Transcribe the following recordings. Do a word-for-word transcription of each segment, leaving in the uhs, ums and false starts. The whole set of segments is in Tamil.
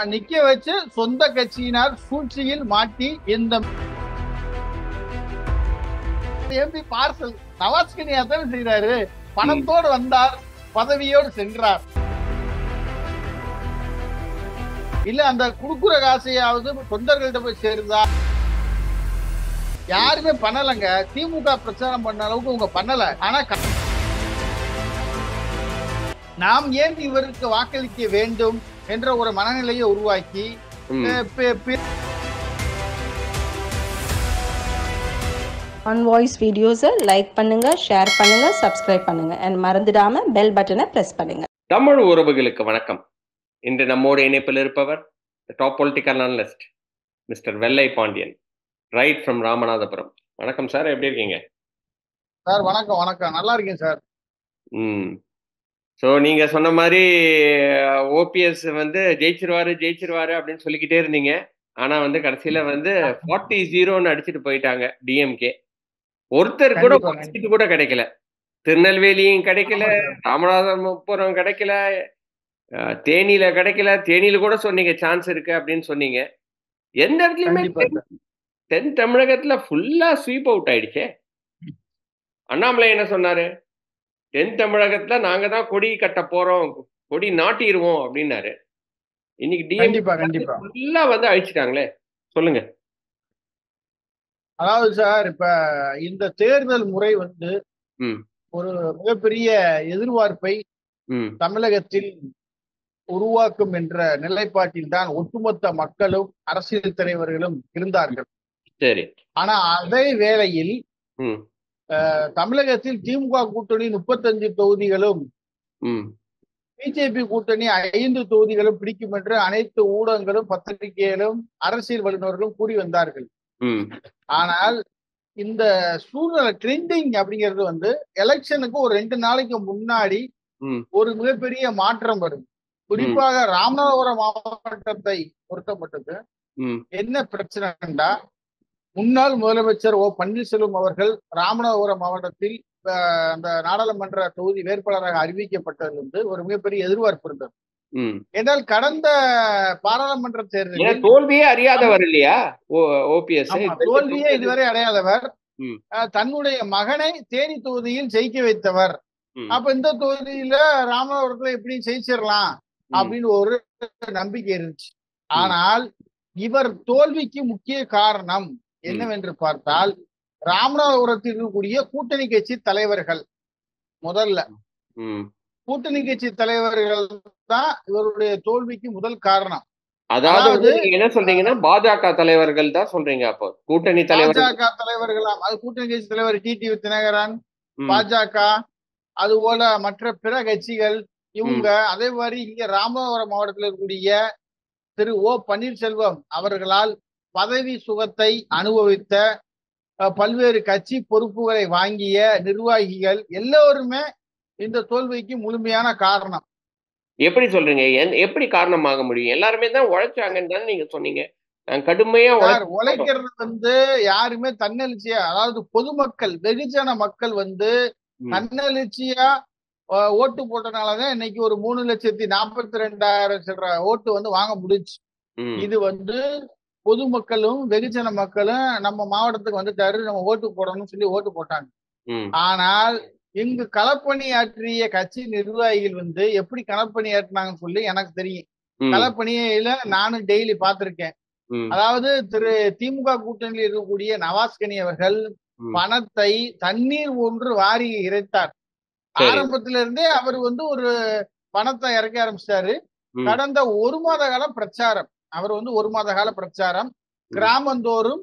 நிக்க வச்சு சொந்த கட்சியினால் சூழ்ச்சியில் மாட்டி இந்த எம்பி பார்சல் நவாஸ்கனி அதான் செய்யறாரு. பணத்தோடு வந்தார், பதவியோடு சென்றார். இல்ல அந்த குடுக்குற காசையாவது தொண்டர்கள்ட்ட போய் சேர்ந்தா யாருமே பண்ணலங்க. திமுக பிரச்சாரம் பண்ண அளவுக்கு உங்க பண்ணல. ஆனா நாம் ஏன் இவருக்கு வாக்களிக்க வேண்டும் என்ற ஒரு மனநிலையை உருவாக்கி ஆன் வாய்ஸ் வீடியோஸை லைக் பண்ணுங்க, ஷேர் பண்ணுங்க, சப்ஸ்கிரைப் பண்ணுங்க and மறந்துடாம பெல் பட்டனை பிரஸ் பண்ணுங்க. தமிழ் உறவுகளுக்கு வணக்கம். இன்று நம்மோடு இணைப்பில் இருப்பவர் டாப் பொலிட்டிக்கல் அனலிஸ்ட் மிஸ்டர் வெள்ளை பாண்டியன், ரைட் ஃப்ரம் ராமநாதபுரம். வணக்கம் சார், எப்படி இருக்கீங்க சார்? வணக்கம் வணக்கம், நல்லா இருக்கேன் சார். ம் ஸோ நீங்கள் சொன்ன மாதிரி ஓபிஎஸ் வந்து ஜெயிச்சிருவாரு ஜெயிச்சிருவாரு அப்படின்னு சொல்லிக்கிட்டே இருந்தீங்க. ஆனால் வந்து கடைசியில் வந்து ஃபார்ட்டி ஜீரோன்னு அடிச்சுட்டு போயிட்டாங்க டிஎம்கே. ஒருத்தர் கூட சீட்டு கூட கிடைக்கல. திருநெல்வேலியும் கிடைக்கல, ராமநாதபுரம் கிடைக்கல, தேனியில கிடைக்கல. தேனியில கூட சொன்னீங்க சான்ஸ் இருக்கு அப்படின்னு சொன்னீங்க. எந்த இடத்துலயுமே தென் தமிழகத்துல ஃபுல்லா ஸ்வீப் அவுட் ஆயிடுச்சே. அண்ணாமலை என்ன சொன்னாரு? தென் தமிழகத்துல நாங்க தான் கொடி கட்ட போறோம், கொடி நாட்டிடுவோம் அப்படின்னாரு. இன்னைக்கு டிஎம்கே ஃபுல்லா வந்து அழிச்சிட்டாங்களே. சொல்லுங்க. அதாவது சார், இப்ப இந்த தேர்தல் முறை வந்து ஒரு மிகப்பெரிய எதிர்பார்ப்பை தமிழகத்தில் உருவாக்கும் என்ற நிலைப்பாட்டில் தான் ஒட்டுமொத்த மக்களும் அரசியல் தலைவர்களும் இருந்தார்கள். சரி. ஆனா அதே வேளையில் தமிழகத்தில் திமுக கூட்டணி முப்பத்தஞ்சு தொகுதிகளும் பிஜேபி கூட்டணி ஐந்து தொகுதிகளும் பிடிக்கும் என்று அனைத்து ஊடகங்களும் பத்திரிகைகளும் அரசியல் வல்லுநர்களும் கூறி வந்தார்கள். ஆனால் இந்த சூழ்நிலை ட்ரெண்டிங் அப்படிங்கிறது வந்து எலெக்ஷனுக்கு ஒரு ரெண்டு நாளைக்கு முன்னாடி ஒரு மிகப்பெரிய மாற்றம் வரும். குறிப்பாக ராமநாதபுரம் மாவட்டத்தை பொருத்தப்பட்டது என்ன பிரச்சனைண்டா, முன்னாள் முதலமைச்சர் ஓ பன்னீர்செல்வம் அவர்கள் ராமநாதபுரம் மாவட்டத்தில் அந்த நாடாளுமன்ற தொகுதி வேட்பாளராக அறிவிக்கப்பட்டதிலிருந்து ஒரு மிகப்பெரிய எதிர்பார்ப்பு இருந்தது. என்றால் கடந்த பாராளுமன்ற தேர்தலில் தோல்வியே அறியாதவர் இல்லையா ஓபிஎஸ்? தோல்வியே இதுவரை அடையாதவர். தன்னுடைய மகனை தேனி தொகுதியில் ஜெயிக்க வைத்தவர். அப்ப இந்த தொகுதியில ராமநாதபுரத்துல எப்படி ஜெயிச்சிடலாம் அப்படின்னு ஒரு நம்பிக்கை இருந்துச்சு. ஆனால் இவர் தோல்விக்கு முக்கிய காரணம் என்னவென்று பார்த்தால் ராமநாதபுரத்தில் இருக்கக்கூடிய கூட்டணி கட்சி தலைவர்கள். முதல்ல கூட்டணி கட்சி தலைவர்கள் தான் இவருடைய தோல்விக்கு முதல் காரணம். அதாவது என்ன சொல்றீங்கன்னா பாஜக தலைவர்கள் தான் சொல்றீங்க. அப்போ கூட்டணி தலைவர் பாஜக தலைவர்களாம், அது கூட்டணி கட்சி தலைவர் டிடிவி தினகரன், பாஜக, அது போல மற்ற பிற கட்சிகள் இவங்க. அதே மாதிரி இங்க ராமநாதபுரம் மாவட்டத்தில் இருக்கக்கூடிய திரு ஓ பன்னீர்செல்வம் அவர்களால் பதவி சுகத்தை அனுபவித்த பல்வேறு கட்சி பொறுப்புகளை வாங்கிய நிர்வாகிகள் எல்லோருமே இந்த தோல்விக்கு முழுமையான காரணம். எப்படி சொல்றீங்க? எப்படி காரணமாக முடியும்? எல்லாருமே தான் உழைச்சாங்கன்னு தானே நீங்க சொன்னீங்க. கடுமையா உழைக்கிறது வந்து யாருமே தன்னெழுச்சியா, அதாவது பொதுமக்கள் வெகுஜன மக்கள் வந்து தன்னெழுச்சியா ஓட்டு போட்டனாலதான் இன்னைக்கு ஒரு மூணு லட்சத்தி நாற்பத்தி ரெண்டாயிரம் சொல்ற ஓட்டு வந்து வாங்க முடிஞ்சு. இது வந்து பொதுமக்களும் வெகுஜன மக்களும் நம்ம மாவட்டத்துக்கு வந்துட்டாரு, நம்ம ஓட்டு போடணும்னு சொல்லி ஓட்டு போட்டாங்க. ஆனால் இங்கு களப்பணியாற்றிய கட்சி நிர்வாகிகள் வந்து எப்படி களப்பணியாற்றினாங்கன்னு சொல்லி எனக்கு தெரியும். களப்பணியில நானும் டெய்லி பார்த்திருக்கேன். அதாவது திரு திமுக கூட்டணியில் இருக்கக்கூடிய நவாஸ்கனி அவர்கள் பணத்தை தண்ணீர் ஒன்று வாரி இறைத்தார். ஆரம்பத்தில இருந்தே அவர் வந்து ஒரு பணத்தை இறக்க ஆரம்பிச்சிட்டாரு. கடந்த ஒரு மாத கால பிரச்சாரம், அவர் வந்து ஒரு மாத கால பிரச்சாரம் கிராமந்தோறும்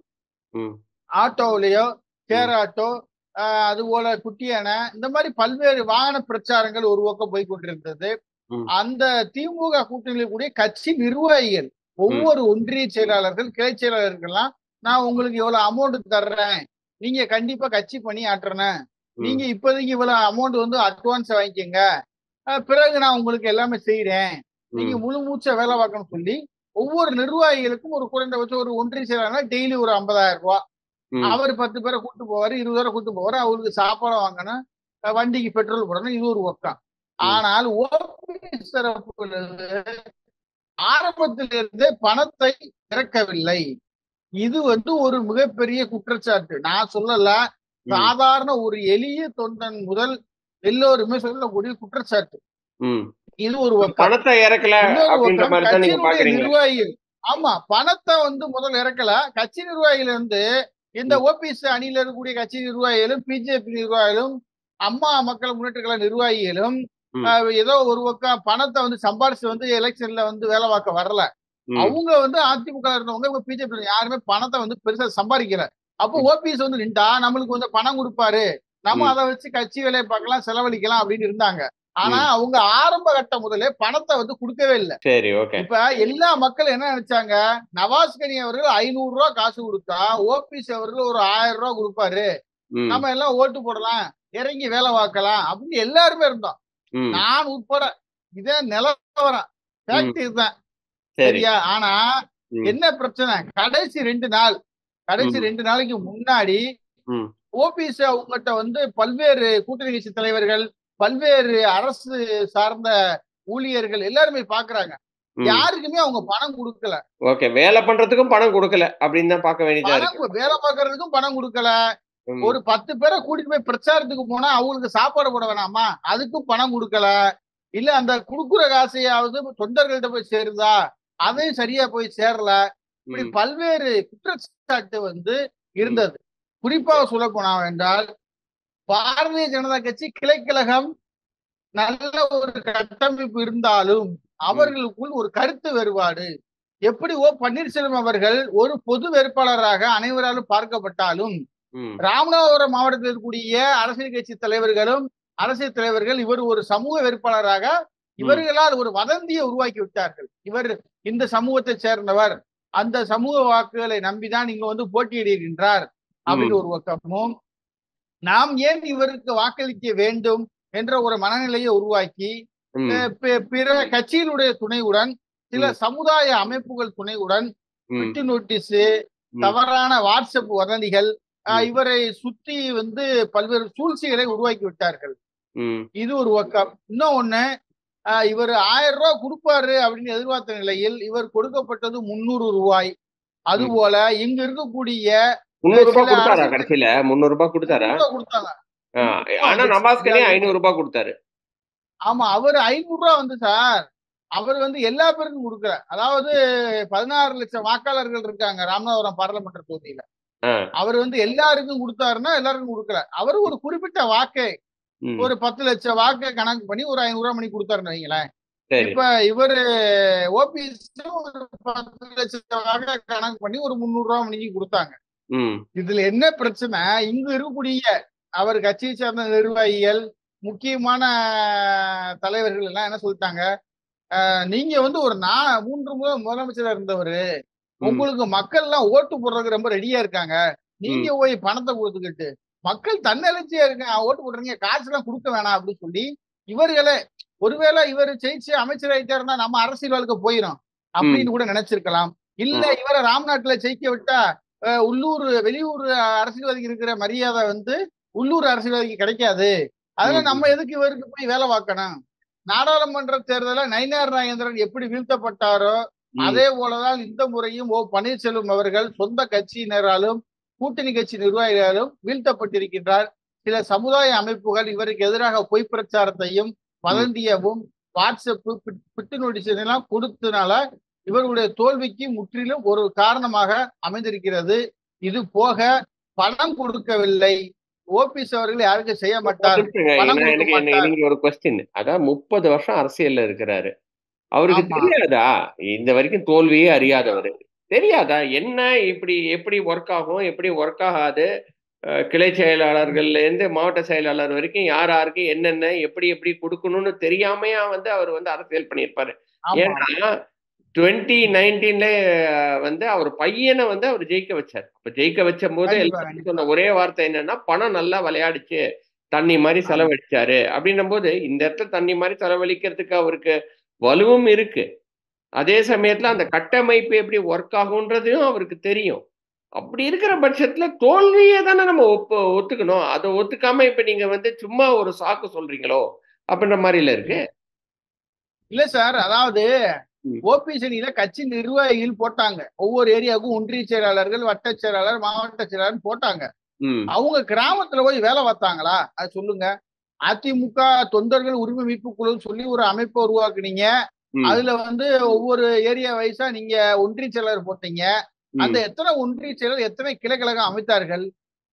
ஆட்டோவிலையோ கேர் ஆட்டோ, அது போல குட்டியான, இந்த மாதிரி பல்வேறு வாகன பிரச்சாரங்கள் ஒரு பக்கம் போய் கொண்டிருந்தது. அந்த திமுக கூட்டணியில் கூடிய கட்சி நிர்வாகிகள், ஒவ்வொரு ஒன்றிய செயலாளர்கள், கிளை செயலாளர்கள்லாம், நான் உங்களுக்கு எவ்வளவு அமௌண்ட் தர்றேன், நீங்க கண்டிப்பா கட்சி பணி ஆற்றுறேன், நீங்க இப்போதைக்கு இவ்வளவு அமௌண்ட் வந்து அட்வான்ஸ் வாங்கிக்கங்க, பிறகு நான் உங்களுக்கு எல்லாமே செய்யறேன், நீங்க முழு மூச்ச வேலை பார்க்கணும்னு சொல்லி ஒவ்வொரு நிர்வாகிகளுக்கும் ஒரு குறைந்தபட்சம் ஒரு ஒன்றிய செயலாளர் டெய்லி ஒரு ஐம்பதாயிரம் ரூபாய், அவர் பத்து பேரை கூட்டு போவாரு, இருபது பேரை கூட்டு போவாரு, அவருக்கு சாப்பாடு வாங்கணும், வண்டிக்கு பெட்ரோல் போடணும், இது ஒரு ஒர்க்கம். ஆனால் ஓபிஎஸ் தரப்பு ஆரம்பத்திலிருந்தே பணத்தை இறக்கவில்லை. இது வந்து ஒரு மிகப்பெரிய குற்றச்சாட்டு. நான் சொல்லல, ம், சாதாரண ஒரு எளிய தொண்டன் முதல் எல்லோருமே சொல்லக்கூடிய குற்றச்சாட்டு. ம். இது ஒரு பக்கம். பணத்தை இறக்கல இன்னொரு அப்படின்ற பக்கம் மாதிரி தான் நீங்க கட்சியினுடைய பாக்குறீங்க. நிர்வாகிகள், ஆமா, பணத்தை வந்து முதல்ல இறக்கல. கட்சி நிர்வாகிகள் வந்து இந்த ம், ஓபிஎஸ் அணியில இருக்கக்கூடிய கட்சி நிர்வாகிகளும், பிஜேபி நிர்வாகிகளும், அம்மா மக்கள் முன்னேற்ற கழக நிர்வாகிகளும் ம், அஹ், ஏதோ ஒரு பக்கம் பணத்தை வந்து சம்பாரிச்சு வந்து எலெக்ஷன்ல வந்து வேலை பார்க்க வரல. ம், அவங்க வந்து அதிமுக இருந்தவங்க, இவங்க பிஜேபி யாருமே பணத்தை வந்து பெருசா சம்பாதிக்கல. அப்போ ம், ஓபிஎஸ் வந்து நின்றா நம்மளுக்கு வந்து பணம் கொடுப்பாரு, நம்ம ம், அதை வச்சு கட்சி வேலையை பார்க்கலாம், செலவழிக்கலாம் அப்படின்னு இருந்தாங்க. ஆனா ம். அவங்க ஆரம்ப கட்டம் முதலே பணத்தை வந்து கொடுக்கவே இல்லை. சரி, ஓகே. இப்ப எல்லா மக்களும் என்ன நினைச்சாங்க, நவாஸ் கனி அவர்கள் ஐநூறு ரூபாய் காசு கொடுத்தா ஓபிஎஸ் அவர்கள் ஒரு ஆயிரம் ரூபாய் கொடுப்பாரு, ம், நம்ம எல்லாம் ஓட்டு போடலாம், இறங்கி வேலை பார்க்கலாம் அப்படின்னு எல்லாருமே இருந்தோம், ம், நான் உட்பட. இதே நிலவரம், ம். ஃபேக்ட் இதுதான். சரி. சரியா? ஆனா ம், என்ன பிரச்சனை, கடைசி ரெண்டு நாள் கடைசி ம், ரெண்டு நாளைக்கு முன்னாடி ம், ஓபிஎஸ் அவங்ககிட்ட வந்து பல்வேறு கூட்டணி கட்சி தலைவர்கள், பல்வேறு அரசு சார்ந்த ஊழியர்கள் எல்லாருமே பாக்குறாங்க. ம். யாருக்குமே அவங்க பணம் கொடுக்கல. ஓகே. வேலை பண்றதுக்கும் பணம் குடுக்கல அப்படின்னு தான் பார்க்க வேண்டியதா பணம் இருக்கு. கு- வேலை பார்க்கறதுக்கும் பணம் கொடுக்கல. ம், ஒரு பத்து பேரை கூட்டிட்டு போய் பிரச்சாரத்துக்கு போனா அவங்களுக்கு சாப்பாடு போட வேணாமா, அதுக்கும் பணம் கொடுக்கல. இல்ல அந்த குடுக்குற காசையாவது தொண்டர்கள்ட்ட போய் சேருதா, அதையும் சரியா போய் சேரல. இப்படி ம், பல்வேறு குற்றச்சாட்டு வந்து ம், இருந்தது. குறிப்பாக சொல்ல போனா என்றால், பாரதிய ஜனதா கட்சி கிளைக்கழகம் நல்ல ஒரு கட்டமைப்பு இருந்தாலும் ம், அவர்களுக்குள் ஒரு கருத்து வேறுபாடு. எப்படி ஓ பன்னீர்செல்வம் அவர்கள் ஒரு பொது வேட்பாளராக அனைவராலும் பார்க்கப்பட்டாலும், ம், ராமநாதபுரம் மாவட்டத்தில் இருக்கக்கூடிய அரசியல் கட்சி தலைவர்களும், அரசியல் தலைவர்கள் இவர் ஒரு சமூக வேட்பாளராக ம், இவர்களால் ஒரு வதந்தியை உருவாக்கி விட்டார்கள். இவர் இந்த சமூகத்தை சேர்ந்தவர், அந்த சமூக வாக்குகளை நம்பிதான் இங்க வந்து போட்டியிடுகின்றார் அப்படின்னு ம், ஒரு பக்கமும், நாம் ஏன் இவருக்கு வாக்களிக்க வேண்டும் என்ற ஒரு மனநிலையை உருவாக்கி, ம், அஹ் பி- பிற கட்சியினுடைய துணையுடன், சில ம், சமுதாய அமைப்புகள் துணையுடன் ம், பிட்டு நோட்டீஸ், ம், தவறான வாட்ஸ்அப் வதந்திகள், அஹ் ம், இவரை சுற்றி வந்து பல்வேறு சூழ்ச்சிகளை உருவாக்கி விட்டார்கள். ம், இது ஒரு பக்கம். இன்னும் ஒண்ணு, அஹ் இவர் ஆயிரம் ரூபாய் கொடுப்பாரு அப்படின்னு எதிர்பார்த்த நிலையில் இவர் கொடுக்கப்பட்டது முன்னூறு ரூபாய். அது ம். போல இங்க இருக்கக்கூடிய முந்நூறு அஹ் ரூபாய் சில குடுத்தாரா அரசியல் கடைசியில? முந்நூறு ரூபாய் குடுத்தாரா? முன்னூறு ரூபாய் கொடுத்தாங்க. ஆ, முன்னூறு ரூபாய் ஆனா வந்துச்சு. நவாஸ்கனி இதாவது ஐநூறு ரூபாய் குடுத்தாரு. ஆமா, அவர் ஐநூறு ரூபாய் வந்து சார், அவர் வந்து எல்லா பேருக்கும் கொடுக்கல. அதாவது பதினாறு லட்சம் வாக்காளர்கள் இருக்காங்க ராமநாதபுரம் பாராளுமன்ற தொகுதியில. ஆ, அவர் வந்து எல்லாருக்கும் கொடுத்தாருன்னா எல்லாருக்கும் கொடுக்கல. அவர் ஒரு குறிப்பிட்ட வாக்கை, ம். ஒரு பத்து லட்சம் வாக்கை கணக்கு பண்ணி ஒரு ஐநூறு ரூபாய் பண்ணி கொடுத்தாருன்னு வைங்களேன். சரி. இப்ப இவரு ஓபிஎஸ் ஒரு பத்து லட்சம் வாக்கை கணக்கு பண்ணி ஒரு முந்நூறு ரூபாய் மணிக்கு கொடுத்தாங்க. ம், இதுல என்ன பிரச்சனை, இங்க இருக்கக்கூடிய அவர் கட்சியை சார்ந்த நிர்வாகிகள், முக்கியமான தலைவர்கள் எல்லாம் என்ன சொல்லிட்டாங்க, அஹ் நீங்க வந்து ஒரு நா மூன்று முறை முதலமைச்சரா இருந்தவரு, ம், உங்களுக்கு மக்கள் எல்லாம் ஓட்டு போடுறதுக்கு ரொம்ப ரெடியா இருக்காங்க, நீங்க ம், போய் பணத்தை கொடுத்துக்கிட்டு மக்கள் தன்னெழுச்சியா இருக்காங்க, ஓட்டு போடுறீங்க, காசு எல்லாம் கொடுக்க வேணாம் அப்படின்னு சொல்லி இவர்களே, ஒருவேளை இவர் ஜெயிச்சு அமைச்சர் ஆயிட்டாருன்னா நம்ம அரசியல் வாழ்க்கை போயிடும் ம், அப்படின்னு கூட நினைச்சிருக்கலாம். இல்ல ம், இவரை ராம்நாட்டுல ஜெயிக்க விட்டா அஹ் உள்ளூர் வெளியூர் அரசியல்வாதிக்கு இருக்கிற மரியாதை வந்து உள்ளூர் அரசியல்வாதிக்கு கிடைக்காது, அதனால ம், நம்ம எதுக்கு இவருக்கு போய் வேலை பார்க்கணும். நாடாளுமன்ற தேர்தல நயினார் நாகேந்திரன் எப்படி வீழ்த்தப்பட்டாரோ ம், அதே போலதான் இந்த முறையும் ஓ பன்னீர்செல்வம் அவர்கள் சொந்த கட்சியினராலும் கூட்டணி கட்சி நிர்வாகிகளாலும் வீழ்த்தப்பட்டிருக்கின்றார். சில சமுதாய அமைப்புகள் இவருக்கு எதிராக பொய் பிரச்சாரத்தையும் ம். வதந்தியவும் வாட்ஸ்அப் பிட்டு நோட்டீஸ் எல்லாம் கொடுத்தனால இவர்களுடைய தோல்விக்கு முற்றிலும் ஒரு காரணமாக அமைந்திருக்கிறது. இது போக பணம் கொடுக்கவில்லை, ஓபிஎஸ் அவர்கள் யாருக்கும் செய்ய ஒரு மாட்டார், நிமிஷங்க. பணம் நான் கொடுக்க எனக்கு எனக்கு மாட்டார். நீங்க ஒரு கொஸ்டின். அதான் முப்பது வருஷம் அரசியல்ல இருக்கிறாரு. அவருக்கு ஆமா, தெரியாதா? இந்த வரைக்கும் தோல்வியே அறியாதவரு. தெரியாதா? என்ன இப்படி எப்படி ஒர்க் ஆகும்? எப்படி ஒர்க் ஆகாது? அ கிளை செயலாளர்கள்ல இருந்து மாவட்ட செயலாளர் வரைக்கும் யார் யாருக்கு என்னென்ன எப்படி எப்படி குடுக்கணும்னு தெரியாமயா வந்து அவர் வந்து அரசியல் பண்ணியிருப்பாரு. ஆமா, ஏன்னா ரெண்டாயிரத்தி பதினொன்றுல வந்து அவர் பையன வந்து அவர் ஜெயிக்க வச்சாரு. அப்ப ஜெயிக்க வச்சம்போது கண்டிப்பா, எல்லாரும் கண்டிப்பா. சொன்ன ஒரே வார்த்தை என்னன்னா, "பணம் நல்லா விளையாடுச்சு. தண்ணி மாரி ஆமா, செலவழிச்சாரு." அப்படின்னும்போது இந்த இடத்துல தண்ணி மாரி செலவழிக்கிறதுக்கு அவருக்கு வலுவும் இருக்கு. அதே சமயத்துல அந்த கட்டமைப்பு எப்படி ஒர்க் ஆகுன்றதையும் அவருக்கு தெரியும். அப்படி இருக்கிற பட்சத்துல தோல்விய தானே நம்ம ஒப்பு ஒத்துக்கணும். அத ஒத்துக்காம இப்ப நீங்க வந்து சும்மா ஒரு சாக்கு சொல்றீங்களோ? அப்படின்ற மாரில இருக்கு. இல்ல சார், அதாவது ம். ஓபிஎஸ் அணியில கட்சி நிர்வாகிகள் போட்டாங்க. ஒவ்வொரு ஏரியாவுக்கும் ஒன்றிய செயலாளர்கள், வட்ட செயலாளர், மாவட்ட செயலாளர் போட்டாங்க. ம். அவங்க கிராமத்துல போய் வேலை பார்த்தாங்களா? அது சொல்லுங்க. அதிமுக தொண்டர்கள் உரிமை மீட்பு குழுன்னு சொல்லி ஒரு அமைப்பை உருவாக்குனீங்க. ம். அதுல வந்து ஒவ்வொரு ஏரியா வைஸா நீங்க ஒன்றிய செயலாளர் போட்டீங்க. அந்த ம். எத்தனை ஒன்றிய செயலர், எத்தனை கிளை கழகம் அமைத்தார்கள்?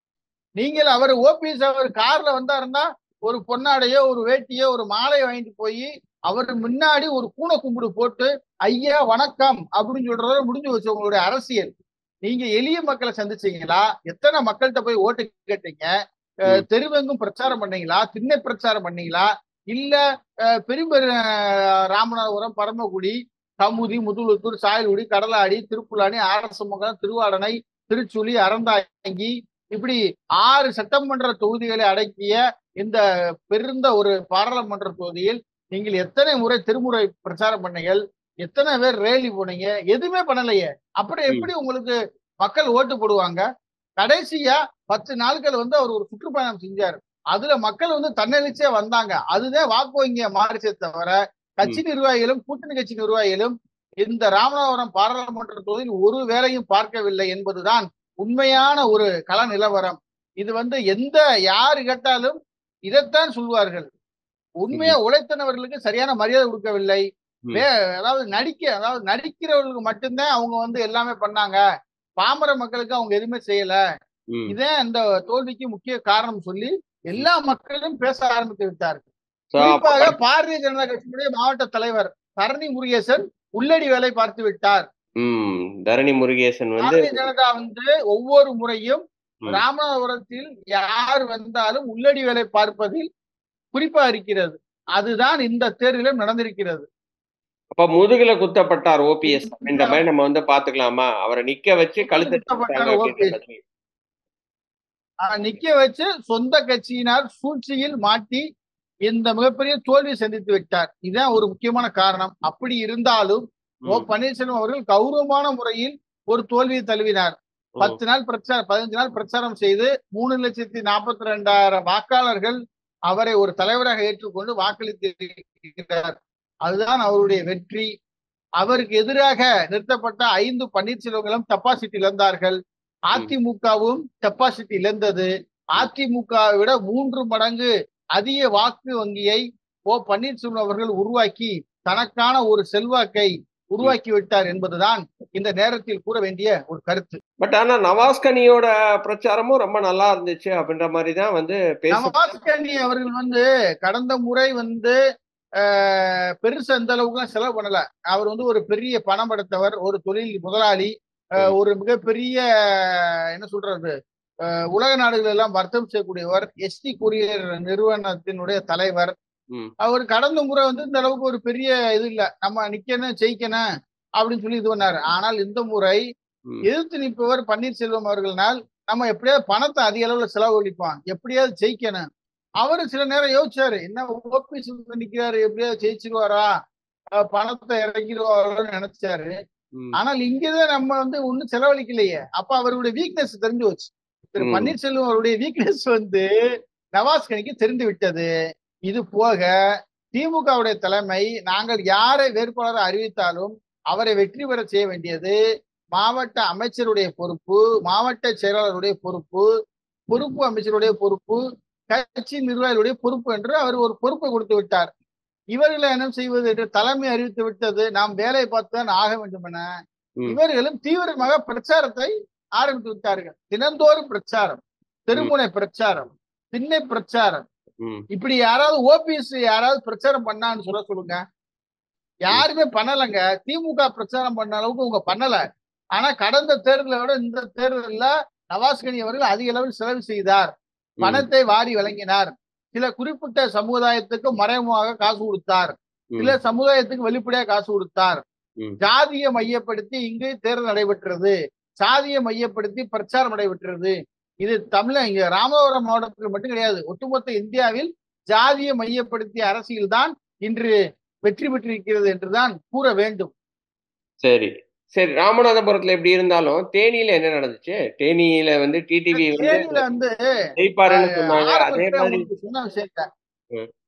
நீங்கள் அவர் ஓபிஎஸ் அவர் கார்ல வந்தாருன்னா ஒரு பொன்னாடையோ ஒரு வேட்டியோ ஒரு மாலையை வாங்கிட்டு போய் அவர் முன்னாடி ஒரு கூனை கும்பிடு போட்டு ஐயா வணக்கம் அப்படின்னு சொல்றதோட முடிஞ்சு வச்சு உங்களுடைய அரசியல். நீங்க எளிய மக்களை சந்திச்சீங்களா? எத்தனை மக்கள்கிட்ட போய் ஓட்டு கேட்டீங்க? அஹ் ம். தெருவெங்கும் பிரச்சாரம் பண்ணீங்களா? திண்ணை பிரச்சாரம் பண்ணீங்களா? இல்ல அஹ் பெரும்பெரு அஹ் ராமநாதபுரம், பரமக்குடி, கமுதி, முதுகுளத்தூர், சாயல்குடி, கடலாடி, திருப்புலானி, ஆரசமங்கலம், திருவாடனை, திருச்சுழி, அறந்தாங்கி இப்படி ஆறு சட்டமன்ற தொகுதிகளை அடக்கிய இந்த பெருந்த ஒரு பாராளுமன்ற தொகுதியில் நீங்கள் எத்தனை முறை திருமுறை பிரச்சாரம் பண்ணீங்கள்? எத்தனை பேர் ரேலி போனீங்க? எதுவுமே பண்ணலையே. அப்புறம் ம். எப்படி உங்களுக்கு மக்கள் ஓட்டு போடுவாங்க? கடைசியா பத்து நாட்கள் வந்து அவர் ஒரு சுற்றுப்பயணம் செஞ்சாரு. அதுல மக்கள் வந்து தன்னெழுச்சியா வந்தாங்க. அதுதான் வாக்கு வங்கிய மாறிச்சே தவிர கட்சி ம். நிர்வாகிகளும் கூட்டணி கட்சி நிர்வாகிகளும் இந்த ராமநாதபுரம் பாராளுமன்ற தொகுதியில் ஒரு வேலையும் பார்க்கவில்லை என்பதுதான் உண்மையான ஒரு கள நிலவரம். இது வந்து எந்த யாரு கேட்டாலும் இதைத்தான் சொல்வார்கள். உண்மையா ம். உழைத்தனவர்களுக்கு சரியான மரியாதை கொடுக்கவில்லை. ம். வே அதாவது நடிக்க அதாவது நடிக்கிறவர்களுக்கு மட்டும்தான் அவங்க வந்து எல்லாமே பண்ணாங்க. பாமர மக்களுக்கு அவங்க எதுவுமே செய்யல. ம். இதே அந்த தோல்விக்கு முக்கிய காரணம் சொல்லி எல்லா மக்களும் பேச ஆரம்பித்து விட்டார்கள். So, அப்ப குறிப்பாக பட்- பாரதிய ஜனதா கட்சியினுடைய மாவட்ட தலைவர் தரணி முருகேசன் உள்ளடி வேலை பார்த்து விட்டார். ம். தரணி முருகேசன் வந்து பாரதிய ஜனதா வந்து ஒவ்வொரு முறையும் ம். ராமநாதபுரத்தில் யார் வந்தாலும் உள்ளடி வேலை பார்ப்பதில் குறிப்பா இருக்கிறது. அதுதான் இந்த தேர்தலிலும் நடந்திருக்கிறது. அப்ப முதுகுல குத்தப்பட்டார் ஓபிஎஸ் இந்த அப்படின்ற மாதிரி நம்ம வந்து பாத்துக்கலாமா? அவரை நிக்க வச்சு கழுத்து குத்தப்பட்டார் அப்படின்ற ஓபிஎஸ். மாதிரி. ஆஹ் நிக்க வச்சு சொந்த கட்சியினர் சூழ்ச்சியில் மாட்டி இந்த மிகப்பெரிய தோல்வி சந்தித்து விட்டார். இதுதான் ஒரு முக்கியமான காரணம். அப்படி இருந்தாலும் ஓ ம். பன்னீர்செல்வம் அவர்கள் கௌரவமான முறையில் ஒரு தோல்வியை தழுவினார். ஓ. பத்து நாள் பிரச்சாரம் பதினஞ்சு நாள் பிரச்சாரம் செய்து மூணு லட்சத்தி நாற்பத்தி ரெண்டாயிரம் வாக்காளர்கள் அவரை ஒரு தலைவராக ஏற்றுக்கொண்டு வாக்களித்திருக்கிறார். அதுதான் அவருடைய வெற்றி. அவருக்கு எதிராக நிறுத்தப்பட்ட ஐந்து பன்னீர்செல்வங்களும் டெபாசிட் இழந்தார்கள். அதிமுகவும் டெபாசிட் இழந்தது. அதிமுகவை விட மூன்று மடங்கு அதிக வாக்கு வங்கியை ஓ பன்னீர்செல்வம் அவர்கள் உருவாக்கி தனக்கான ஒரு செல்வாக்கை உருவாக்கி விட்டார் என்பதுதான் இந்த நேரத்தில் கூற வேண்டிய ஒரு கருத்து. பட் ஆனா நவாஸ்கனியோட பிரச்சாரமும் ரொம்ப நல்லா இருந்துச்சு அப்படின்ற மாதிரி தான் வந்து பேச. நவாஸ்கனி அவர்கள் வந்து கடந்த முறை வந்து அஹ், பெருசு அந்த அளவுக்கு செலவு பண்ணல. அவர் வந்து ஒரு பெரிய பணம் படைத்தவர், ஒரு தொழில் முதலாளி, அஹ், ஒரு மிகப்பெரிய என்ன சொல்றது அஹ், உலக நாடுகள் எல்லாம் வர்த்தகம் செய்யக்கூடியவர், எஸ்டி கொரியர் நிறுவனத்தினுடைய தலைவர். ம். அவர் கடந்த முறை வந்து இந்த அளவுக்கு ஒரு பெரிய இது இல்ல, நம்ம நிக்கணும் ஜெயிக்கணும் அப்படின்னு சொல்லி இது பண்ணாரு. ஆனால் இந்த முறை ம். எதிர்த்து நிற்பவர் பன்னீர்செல்வம் அவர்கள்னால் நம்ம எப்படியாவது பணத்தை அதிக அளவுல செலவழிப்பான், எப்படியாவது ஜெயிக்கணும். அவரு சில நேரம் யோசிச்சாரு, என்ன ஓபிஎஸ் நிக்கிறாரு, எப்படியாவது ஜெயிச்சிருவாரா, அஹ் பணத்தை இறங்கிடுவாரோன்னு நினைச்சாரு. ம். ஆனால் இங்கதான் நம்ம வந்து ஒண்ணும் செலவழிக்கலையே. அப்ப அவருடைய வீக்னஸ் தெரிஞ்சு வச்சு. திரு ம். பன்னீர்செல்வம் அவருடைய வீக்னஸ் வந்து நவாஸ்கனிக்கு தெரிந்து விட்டது. இது போக திமுகவுடைய தலைமை நாங்கள் யாரை வேட்பாளரை அறிவித்தாலும் அவரை வெற்றி பெற செய்ய வேண்டியது மாவட்ட அமைச்சருடைய பொறுப்பு, மாவட்ட செயலாளருடைய பொறுப்பு, பொறுப்பு அமைச்சருடைய பொறுப்பு, கட்சி நிர்வாகிகளுடைய பொறுப்பு என்று அவர் ஒரு பொறுப்பை கொடுத்து விட்டார். இவர்களை என்ன செய்வது என்று தலைமை அறிவித்து விட்டது. நாம் வேலையை பார்த்துதான் ஆக வேண்டும் என ம். இவர்களும் தீவிரமாக பிரச்சாரத்தை ஆரம்பித்து விட்டார்கள். தினந்தோறும் பிரச்சாரம், தெருமுனை பிரச்சாரம், திண்ணை பிரச்சாரம். ம். இப்படி யாராவது ஓபிஎஸ் யாராவது பிரச்சாரம் பண்ணான்னு சொல்ல சொல்லுங்க. யாருமே பண்ணலைங்க. திமுக பிரச்சாரம் பண்ண அளவுக்கு அவங்க பண்ணல. ஆனா கடந்த தேர்தலை விட இந்த தேர்தலில் நவாஸ்கனி அவர்கள் அதிக அளவில் செலவு செய்தார், ம். பணத்தை வாரி வழங்கினார். சில குறிப்பிட்ட சமுதாயத்துக்கு மறைமுகமாக காசு கொடுத்தார், சில ம். சமுதாயத்துக்கு வெளிப்படையாக காசு கொடுத்தார். ம். ஜாதியை மையப்படுத்தி இங்கு தேர்தல் நடைபெற்றது, சாதியை மையப்படுத்தி பிரச்சாரம் நடைபெற்றது. இது தமிழ இங்க ராமநாதபுரம் மாவட்டத்தில் மட்டும் கிடையாது, ஒட்டுமொத்த இந்தியாவில் ஜாதியை மையப்படுத்திய அரசியல் தான் இன்று வெற்றி பெற்றிருக்கிறது என்றுதான் கூற வேண்டும். சரி சரி ராமநாதபுரத்துல எப்படி இருந்தாலும் தேனியில என்ன நடந்துச்சு? தேனியில வந்து டிடிவி வந்து தேனியில வந்து ஜெயிப்பாருன்னு சொன்னாங்க. அதே ஆரம்பத்துல மாதிரி உங்களுக்கு சொன்ன விஷயத்த ம்.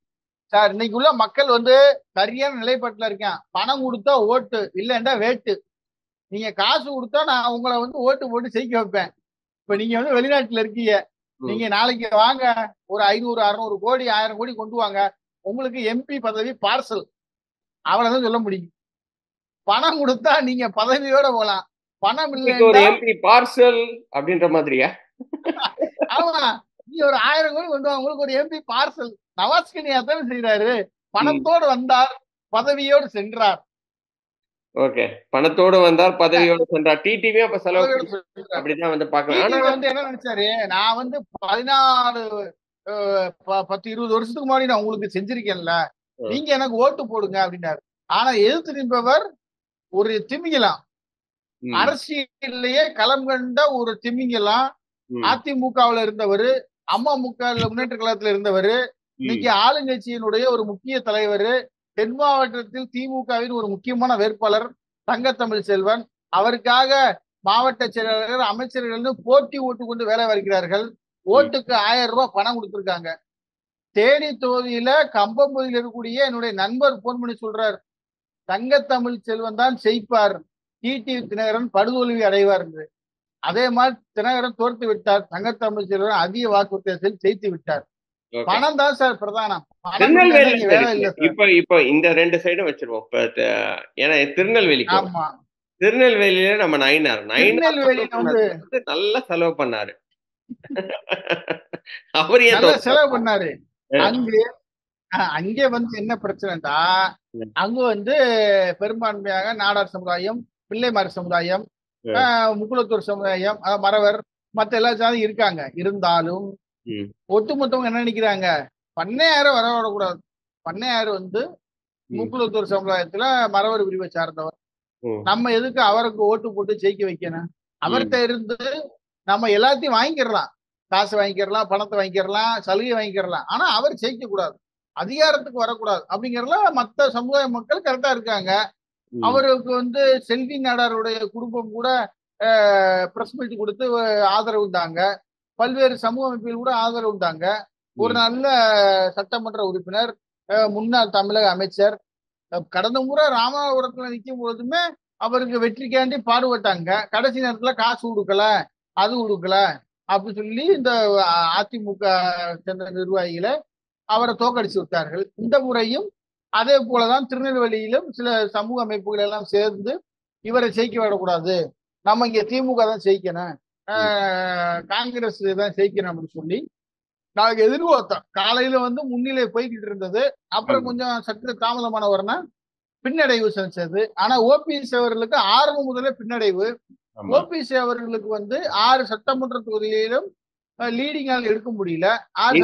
சார் இன்னைக்கு உள்ள மக்கள் வந்து சரியான நிலைப்பாட்டுல இருக்கேன். பணம் கொடுத்தா ஓட்டு, இல்லைன்னா வேட்டு. நீங்க காசு கொடுத்தா நான் உங்களை வந்து ஓட்டு போட்டு ஜெயிக்க வைப்பேன். இப்ப நீங்க வந்து வெளிநாட்டுல இருக்கீங்க, நீங்க நாளைக்கு வாங்க ஒரு ஐநூறு அறுநூறு கோடி ஆயிரம் கோடி கொண்டு வாங்க, உங்களுக்கு எம்பி பதவி பார்சல், அவ்வளவுதான் சொல்ல முடியும். பணம் கொடுத்தா நீங்க பதவியோட போலாம், பணம் இல்லைன்னா எம்பி பார்சல் அப்படின்ற மாதிரியா? ஆமா, நீ ஒரு ஆயிரம் கோடி கொண்டு வாங்க, உங்களுக்கு ஒரு எம்பி பார்சல். நவாஸ்கனி அதான் செய்யறாரு, பணத்தோடு வந்தார் பதவியோடு சென்றார். ஓகே, பணத்தோடு வந்தார் பதவியோடு சென்றார். டிடிவி அப்ப செலவு அப்படிதான் வந்து பாக்கலாம். ஆனா வந்து என்ன நினைச்சாரு, நான் வந்து பதினாறு பத்து இருபது வருஷத்துக்கு முன்னாடி நான் உங்களுக்கு செஞ்சிருக்கேன்ல, நீங்க எனக்கு ஓட்டு போடுங்க அப்படின்னாரு. ஆனா எதிர்த்து நிற்பவர் ஒரு திமிங்கலாம், அரசியலையே களம் கண்ட ஒரு திமிங்கலாம். அதிமுகவில் இருந்தவர், அமமுக முன்னேற்ற கழகத்தில் இருந்தவர், இன்னைக்கு ஆளுங்கட்சியினுடைய ஒரு முக்கிய தலைவர், தென் மாவட்டத்தில் திமுகவின் ஒரு முக்கியமான வேட்பாளர் தங்கத்தமிழ் செல்வன். அவருக்காக மாவட்ட செயலாளர் அமைச்சர்கள் போட்டி ஓட்டு கொண்டு வேலை வருகிறார்கள். ஓட்டுக்கு ஆயிரம் ரூபாய் பணம் கொடுத்திருக்காங்க. தேனி தொகுதியில கம்பம்பகுதியில் இருக்கக்கூடிய என்னுடைய நண்பர் போன் பண்ணி சொல்றார், தங்கத்தமிழ் செல்வன் தான் ஜெயிப்பார், டிடிவி தினகரன் படுதோல்வி அடைவார் என்று. அதே மாதிரி தினகரன் தோற்று விட்டார், தங்கத்தமிழ் செல்வன் அதிக வாக்கு வித்தியாசத்தில் ஜெயித்து விட்டார். பணம் தான் சார் பிரதானம். இப்ப இப்ப இந்த ரெண்டு சைடும் வச்சிருவோம். ஏன்னா திருநெல்வேலிக்கு திருநெல்வேலியில நம்ம நயினார் நயினார் நல்லா செலவு பண்ணாரு. அவர் நல்லா செலவு பண்ணாரு. அங்கே அங்கே வந்து என்ன பிரச்சனைடா, அங்க வந்து பெரும்பான்மையாக நாடார் சமுதாயம், பிள்ளைமார் சமுதாயம், முக்குளத்தூர் சமுதாயம், மறவர், மத்த எல்லா ஜாதியும் இருக்காங்க. இருந்தாலும் ஒட்டுமொத்தவங்க என்ன நினைக்கிறாங்க, பண்ணையாரும் வர விடக்கூடாது. பண்ணையாரு வந்து முக்குளத்தூர் சமுதாயத்துல மறவர் பிரிவை சார்ந்தவர், நம்ம எதுக்கு அவருக்கு ஓட்டு போட்டு ஜெயிக்க வைக்கணும்? அவர்கிட்ட இருந்து நம்ம எல்லாத்தையும் வாங்கிக்கிறலாம், காசு வாங்கிக்கிறலாம், பணத்தை வாங்கிக்கிறலாம், சலுகை வாங்கிக்கிறலாம். ஆனா அவர் ஜெயிக்க கூடாது, அதிகாரத்துக்கு வரக்கூடாது அப்படிங்கறதுல மத்த சமுதாய மக்கள் கரெக்டா இருக்காங்க. அவருக்கு வந்து செல்வி நாடாருடைய குடும்பம் கூட பிரஸ் மீட் கொடுத்து ஆதரவு தாங்க, பல்வேறு சமூக அமைப்புகள் கூட ஆதரவு தாங்க. ஒரு நல்ல சட்டமன்ற உறுப்பினர், முன்னாள் தமிழக அமைச்சர், கடந்த முறை ராமநாதபுரத்துல நிற்கும் பொழுதுமே அவருக்கு வெற்றிக்காண்டி பாடுபட்டாங்க. கடைசி நேரத்துல காசு கொடுக்கல, அது கொடுக்கல அப்படி சொல்லி இந்த அதிமுக சேர்ந்த நிர்வாகிகளை அவரை தோக்கடிச்சு விட்டார்கள். இந்த முறையும் அதே போலதான் திருநெல்வேலியிலும் சில சமூக அமைப்புகள் எல்லாம் சேர்ந்து இவரை ஜெயிக்க விடக்கூடாது, நம்ம இங்க திமுக தான் ஜெயிக்கணும், காங்கிரஸ் தான் ஜெயிக்கணும் அப்படின்னு சொல்லி நாளைக்கு எதிர்பார்த்தோம். காலையில வந்து முன்னிலை போய்கிட்டு இருந்தது, அப்புறம் கொஞ்சம் சற்று தாமதமானவர்னா பின்னடைவு செஞ்சது. ஆனா ஓபிஎஸ் அவர்களுக்கு ஆரம்பம் முதலே பின்னடைவு. ஓபிஎஸ் அவர்களுக்கு வந்து ஆறு சட்டமன்ற தொகுதியிலும் லீடிங்கால் எடுக்க முடியல. ஆறு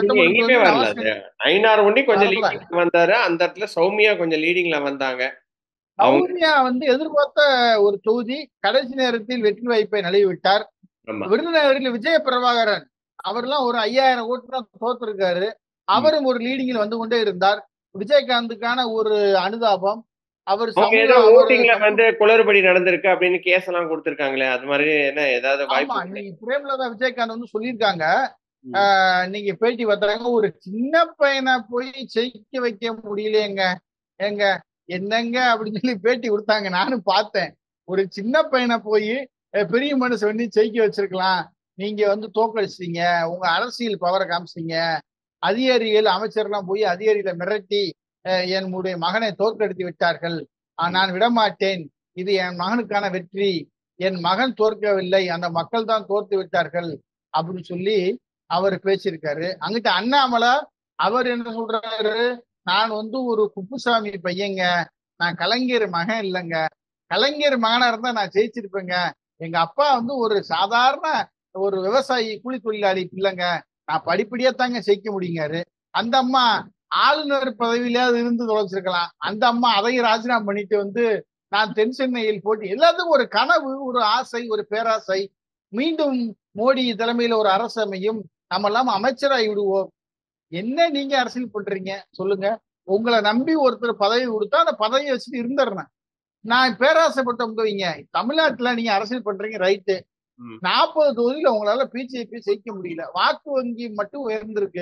சட்டமன்ற வந்தாரு, அந்த இடத்துல சௌமியா கொஞ்சம் லீடிங்ல வந்தாங்க. சௌமியா வந்து எதிர்பார்த்த ஒரு தொகுதி, கடைசி நேரத்தில் வெற்றி வாய்ப்பை நழுவிவிட்டார். விருதுநகரில் விஜய பிரபாகரன் அவர்லாம் ஒரு ஐயாயிரம் ஓட்டு தான் தோத்திருக்காரு. அவரும் ஒரு லீடிங்கில் வந்து கொண்டே இருந்தார். விஜயகாந்துக்கான ஒரு அனுதாபம், அவர் வந்து குளறுபடி நடந்திருக்கு அப்படின்னு கேஸ் எல்லாம் கொடுத்திருக்காங்களே, அது மாதிரி என்ன ஏதாவது வாய்ப்பு? பிரேமலதா விஜயகாந்த் வந்து சொல்லியிருக்காங்க, நீங்க பேட்டி பார்த்தாங்க, ஒரு சின்ன பையனை போய் ஜெயிக்க வைக்க முடியலையேங்க, எங்க என்னங்க அப்படின்னு சொல்லி பேட்டி கொடுத்தாங்க. நானும் பார்த்தேன். ஒரு சின்ன பையனை போய் பெரிய மனுஷ பண்ணி ஜெயிக்க வச்சிருக்கலாம், நீங்க வந்து தோக்கடிச்சிட்டீங்க, உங்க அரசியல் பவரை காமிச்சிட்டீங்க, அதிகாரிகள் அமைச்சர்லாம் போய் அதிகாரிகளை மிரட்டி என்னுடைய மகனை தோற்கடித்து விட்டார்கள், நான் விடமாட்டேன், இது என் மகனுக்கான வெற்றி, என் மகன் தோற்கவில்லை, அந்த மக்கள் தான் தோற்று விட்டார்கள் அப்படின்னு சொல்லி அவர் பேசியிருக்காரு. அங்கிட்ட அண்ணாமலை அவர் என்ன சொல்றாரு, நான் வந்து ஒரு குப்புசாமி பையங்க, நான் கலைஞர் மகன் இல்லைங்க, கலைஞர் மகனா இருந்தா நான் ஜெயிச்சிருப்பேங்க, எங்க அப்பா வந்து ஒரு சாதாரண ஒரு விவசாயி கூலி தொழிலாளி இல்லைங்க, நான் படிப்படியா தாங்க ஜெயிக்க முடியுங்காரு. அந்த அம்மா ஆளுநர் பதவியிலாவது இருந்து தொலைச்சிருக்கலாம், அந்த அம்மா அதையும் ராஜினாமா பண்ணிட்டு வந்து நான் தென் சென்னையில் போட்டி, எல்லாத்துக்கும் ஒரு கனவு, ஒரு ஆசை, ஒரு பேராசை, மீண்டும் மோடி தலைமையில ஒரு அரசு அமையும், நம்ம எல்லாம் அமைச்சராகி விடுவோம். என்ன நீங்க அரசியல் பண்றீங்க சொல்லுங்க? உங்களை நம்பி ஒருத்தர் பதவி கொடுத்தா அந்த பதவியை வச்சுட்டு இருந்துடுறேன். நான் பேராசைப்பட்ட முடிவீங்க, தமிழ்நாட்டுல நீங்க அரசியல் பண்றீங்க ரைட்டு, நாற்பது தொகுதியில உங்களால பிஜேபி ஜெயிக்க முடியல, வாக்கு வங்கி மட்டும் உயர்ந்திருக்கு,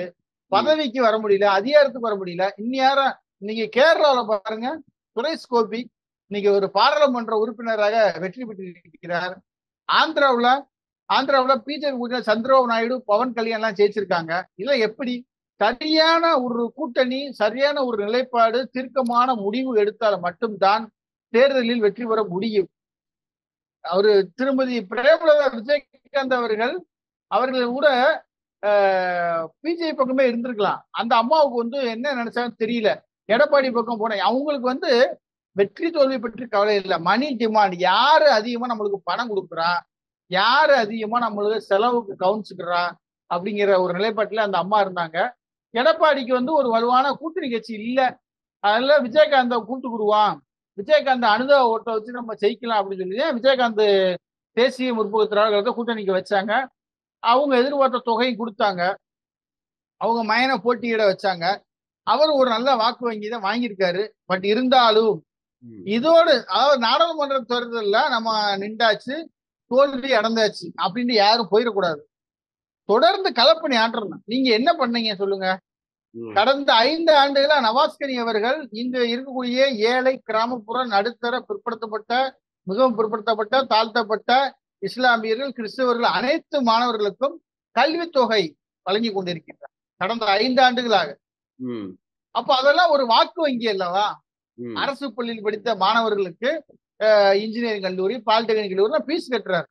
பதவிக்கு வர முடியல, அதிகாரத்துக்கு வர முடியல. இந்நேரம் நீங்க கேரளால பாருங்க, சுரேஷ் கோபி இன்னைக்கு ஒரு பாராளுமன்ற உறுப்பினராக வெற்றி பெற்றிருக்கிறார். ஆந்திராவுல ஆந்திராவுல பிஜேபி சந்திரபாபு நாயுடு, பவன் கல்யாண் எல்லாம் ஜெயிச்சிருக்காங்க. இல்ல எப்படி சரியான ஒரு கூட்டணி, சரியான ஒரு நிலைப்பாடு, தீர்க்கமான முடிவு எடுத்தால் மட்டும்தான் தேர்தலில் வெற்றி பெற முடியும். அவரு திருமதி பிரேமலதா விஜயகாந்த் அவர்கள் அவர்கள் கூட பிஜேபி பக்கமே இருந்திருக்கலாம். அந்த அம்மாவுக்கு வந்து என்ன நினைச்சாலும் தெரியல. எடப்பாடி பக்கம் போன அவங்களுக்கு வந்து வெற்றி தோல்வி பற்றி கவலை இல்லை. மணி டிமாண்ட், யாரு அதிகமா நம்மளுக்கு பணம் கொடுக்குறா, யாரு அதிகமா நம்மளுக்கு செலவுக்கு கவுன்சிக்கிறா அப்படிங்கிற ஒரு நிலைப்பாட்டில் அந்த அம்மா இருந்தாங்க. எடப்பாடிக்கு வந்து ஒரு வலுவான கூட்டணி கட்சி இல்லை. அதனால விஜயகாந்தை கூட்டுக்குடுவான், விஜயகாந்த் அனுதவ ஓட்டை வச்சு நம்ம ஜெயிக்கலாம் அப்படின்னு சொல்லி விஜயகாந்த் தேசிய முற்போக்கு கூட்டணிக்கு வச்சாங்க. அவங்க எதிர்பார்த்த தொகையும் கொடுத்தாங்க. அவங்க மயனை போட்டியிட வச்சாங்க. அவர் ஒரு நல்ல வாக்கு வங்கி தான் வாங்கியிருக்காரு. பட் இருந்தாலும் இதோடு அதாவது நாடாளுமன்ற தேர்தல்ல நம்ம நின்றாச்சு, தோல்வி அடைந்தாச்சு அப்படின்னு யாரும் போயிடக்கூடாது. தொடர்ந்து கலப்பணி ஆற்றணும். நீங்க என்ன பண்ணீங்க சொல்லுங்க? கடந்த ஐந்து ஆண்டுகளா நவாஸ்கனி அவர்கள் இங்கு இருக்கக்கூடிய ஏழை, கிராமப்புற, நடுத்தர, பிற்படுத்தப்பட்ட, மிகவும் பிற்படுத்தப்பட்ட, தாழ்த்தப்பட்ட இஸ்லாமியர்கள், கிறிஸ்தவர்கள் அனைத்து மாணவர்களுக்கும் கல்வித்தொகை வழங்கி கொண்டிருக்கின்றார் கடந்த ஐந்து ஆண்டுகளாக. அப்ப அதெல்லாம் ஒரு வாக்கு வங்கி அல்லவா? அரசு பள்ளியில் படித்த மாணவர்களுக்கு இன்ஜினியரிங் கல்லூரி, பாலிடெக்னிக் கல்லூரி பீஸ் கட்டுறாரு.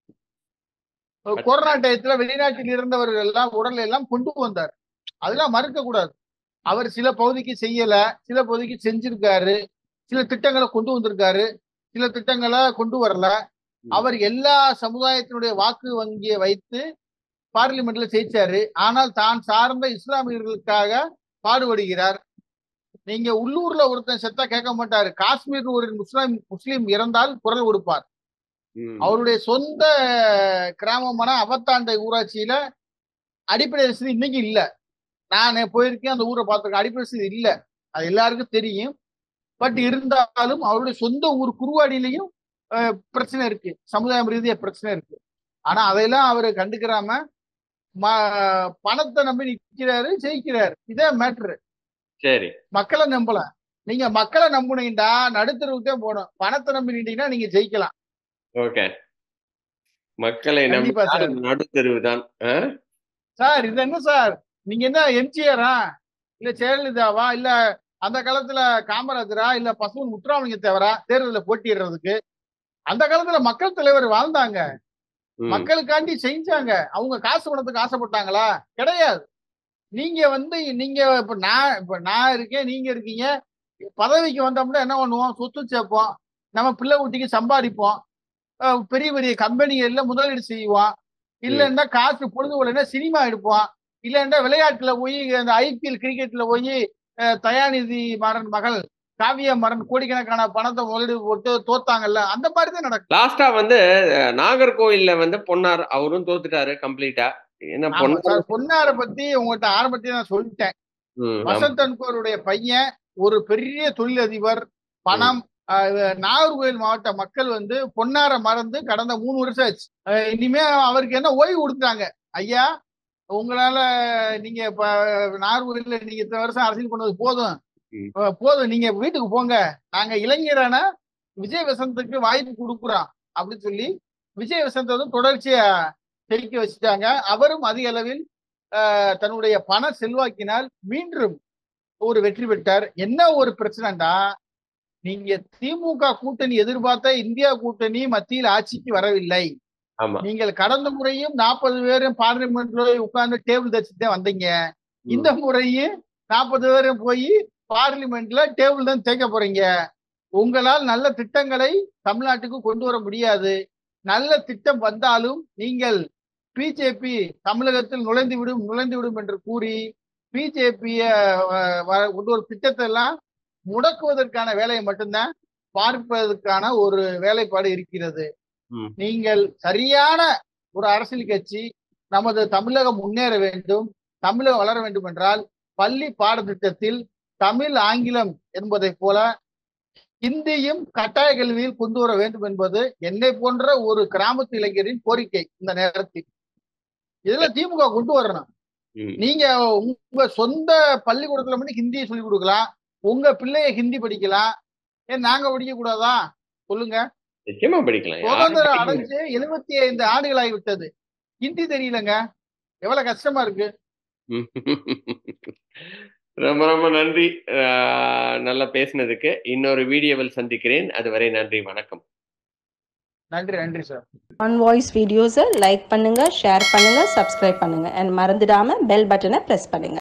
கொரோனா டயத்துல வெளிநாட்டில் இருந்தவர்கள் எல்லாம் உடல் எல்லாம் கொண்டு வந்தார். அதெல்லாம் மறுக்க கூடாது. அவர் சில பகுதிக்கு செய்யல, சில பகுதிக்கு செஞ்சிருக்காரு, சில திட்டங்களை கொண்டு வந்திருக்காரு, சில திட்டங்களை கொண்டு வரல. அவர் எல்லா சமுதாயத்தினுடைய வாக்கு வங்கியை வைத்து பார்லிமெண்ட்ல ஜெயிச்சாரு. ஆனால் தான் சார்ந்த இஸ்லாமியர்களுக்காக பாடுபடுகிறார். நீங்க உள்ளூர்ல ஒருத்தன் செத்தா கேட்க மாட்டாரு. காஷ்மீர் ஒரு முஸ்லிம் முஸ்லீம் இறந்தால் குரல் கொடுப்பார். அவருடைய சொந்த கிராமமான அவத்தாண்டை ஊராட்சியில அடிப்படை வசதி இன்னைக்கு இல்ல. நான் போயிருக்கேன், அந்த ஊரை பார்த்திருக்கேன். அடிப்படை வசதி இல்ல, அது எல்லாருக்கும் தெரியும். பட் இருந்தாலும் அவருடைய சொந்த ஊர் குருவாடியிலையும் பிரச்சனை இருக்கு, சமுதாயம் ரீதியா பிரச்சனை இருக்கு. ஆனா அதையெல்லாம் அவரு கண்டுக்கிறாம பணத்தை நம்பி நிக்கிறாரு, ஜெயிக்கிறாரு. இதே மேட்ரு. சரி, மக்களை நம்பல. நீங்க மக்களை நம்புனீங்கன்னா நடுத்தருவுக்கே போகணும். பணத்தை நம்பி நின்றீங்கன்னா நீங்க ஜெயிக்கலாம். ஓகே, மக்களை நம்பி நடுத்தருவு தான் சார். இது என்ன சார், நீங்க என்ன எம்ஜிஆரா இல்ல ஜெயலலிதாவா இல்ல அந்த காலத்துல காமராஜரா இல்ல பசுவன் முத்துராமலிங்க தேவரா தேர்தலில் போட்டியிடுறதுக்கு? அந்த காலத்துல மக்கள் தலைவர் வாழ்ந்தாங்க, மக்களுக்காண்டி செஞ்சாங்க. அவங்க காசு பணத்துக்கு ஆசைப்பட்டாங்களா? கிடையாது. நீங்க வந்து நீங்க இப்ப நான் இப்ப நான் இருக்கேன், நீங்க இருக்கீங்க. பதவிக்கு வந்தோம்னா என்ன பண்ணுவோம்? சொத்து சேர்ப்போம், நம்ம பிள்ளை குட்டிக்கு சம்பாதிப்போம், பெரிய பெரிய கம்பெனிகள்ல முதலீடு செய்வோம். இல்லைன்னா காசு பொழுது போலன்னா சினிமா எடுப்போம். இல்லைன்னா விளையாட்டுல போய் அந்த ஐபிஎல் கிரிக்கெட்ல போய் தயாநிதி மாறன் மகள் காவியா மரன் கோடிக்கணக்கான பணத்தை முதலீடு போட்டு தோத்தாங்கல்ல, அந்த மாதிரி தான் நடக்கும். லாஸ்டா வந்து நாகர்கோயில்ல வந்து பொன்னார் அவரும் தோத்துட்டாரு கம்ப்ளீட்டா. பொன்னார பத்தி உங்கள்கிட்ட ஆரம்பத்தையும் நான் சொல்லிட்டேன். வசந்த் அன்கோருடைய பையன் ஒரு பெரிய தொழிலதிபர். பணம் நாகர்கோயில் மாவட்ட மக்கள் வந்து பொன்னார மறந்து கடந்த மூணு வருஷம் ஆச்சு. இனிமே அவருக்கு என்ன ஓய்வு கொடுத்தாங்க. ஐயா, உங்களால நீங்க இப்ப நாகர்கோயில்ல நீங்க இத்தனை வருஷம் அரசியல் பண்ணது போதும் போதும், நீங்க வீட்டுக்கு போங்க. நாங்க இளைஞரான விஜய் வசந்துக்கு வாய்ப்பு கொடுக்குறோம் அப்படின்னு சொல்லி விஜய் வசந்த் வந்து தொடர்ச்சியா ஜெயிக்க வச்சுட்டாங்க. அவரும் அதிக அளவில் தன்னுடைய பண செல்வாக்கினால் மீண்டும் ஒரு வெற்றி பெற்றார். என்ன ஒரு பிரச்சனைடா, நீங்க திமுக கூட்டணி எதிர்பார்த்த இந்தியா கூட்டணி மத்தியில் ஆட்சிக்கு வரவில்லை. நீங்கள் கடந்த முறையும் நாற்பது பேரும் பார்லிமெண்ட்ல உட்கார்ந்து டேபிள் தச்சுட்டே வந்தீங்க. இந்த முறையும் நாற்பது பேரும் போய் பார்லிமெண்ட்ல டேபிள் தான் தேய்க்க போறீங்க. உங்களால் நல்ல திட்டங்களை தமிழ்நாட்டுக்கு கொண்டு வர முடியாது. நல்ல திட்டம் வந்தாலும் நீங்கள் பிஜேபி தமிழகத்தில் நுழைந்து விடும் நுழைந்து விடும் என்று கூறி பிஜேபிய ஒரு திட்டத்தை எல்லாம் முடக்குவதற்கான வேலையை மட்டும்தான் பார்ப்பதற்கான ஒரு வேலைப்பாடு இருக்கிறது. நீங்கள் சரியான ஒரு அரசியல் கட்சி, நமது தமிழகம் முன்னேற வேண்டும், தமிழகம் வளர வேண்டும் என்றால் பள்ளி பாடத்திட்டத்தில் தமிழ், ஆங்கிலம் என்பதை போல இந்தியும் கட்டாய கல்வியில் கொண்டு வர வேண்டும் என்பது என்னை போன்ற ஒரு கிராமத்து இளைஞரின் கோரிக்கை. இந்த நேரத்தில் இதுல திமுக கொண்டு வரணும். ம். நீங்க உங்க சொந்த பள்ளிக்கூடத்துல மட்டும் ஹிந்தியை சொல்லிக் கொடுக்கலாம், உங்க பிள்ளைய ஹிந்தி படிக்கலாம். ஏன் நாங்க படிக்க கூடாதா? சொல்லுங்க. நிச்சயமா படிக்கலாம். யாரும் சுதந்திரம் படிக்க அடைஞ்சு எழுபத்தி ஐந்து ஆண்டுகள் ஆகிவிட்டது. ஹிந்தி தெரியலங்க. எவ்வளவு கஷ்டமா இருக்கு. ம். ரொம்ப ரொம்ப நன்றி. ஆ, நல்லா பேசினதுக்கு. இன்னொரு வீடியோவில் சந்திக்கிறேன். அதுவரை நன்றி, வணக்கம். நன்றி நன்றி சார். ஆன் வாய்ஸ் வீடியோஸை லைக் பண்ணுங்க, ஷேர் பண்ணுங்க, சப்ஸ்கிரைப் பண்ணுங்க அண்ட் மறந்துடாம பெல் பட்டனை பிரஸ் பண்ணுங்க.